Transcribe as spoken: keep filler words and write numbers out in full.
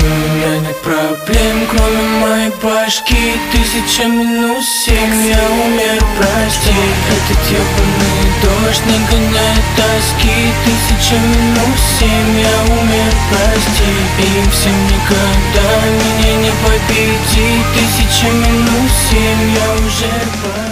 меня нет проблем, кроме моей башки. Тысяча минус семь, я умер, прости. Этот ебаный дождь не гоняет тоски. Тысяча минус семь, я умер, прости. Им всем никогда меня не победить. Тысяча минус семь, я уже прости.